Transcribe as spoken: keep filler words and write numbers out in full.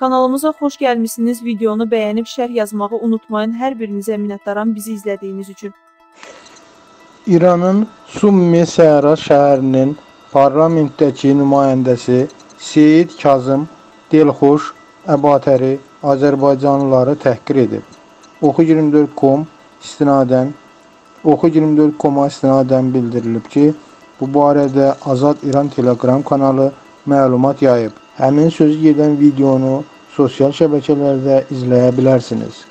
Kanalımıza xoş gəlmişsiniz. Videonu bəyənib şərh yazmağı unutmayın. Hər birinizə minnətdaram bizi izlədiyiniz üçün. İranın Summi Səhra şəhərinin parlamentdəki nümayəndəsi Seyid Kazım Delxoş Əbatəri Azərbaycanlıları təhqir edib. Oxu iyirmi dörd nöqtə com istinadən Oxu iyirmi dörd nöqtə com-a istinadən bildirilib ki, bu barədə Azad İran Telegram kanalı məlumat yayıb. Həmin sözü gedən videonu sosial şəbəkələrdə izləyə bilərsiniz.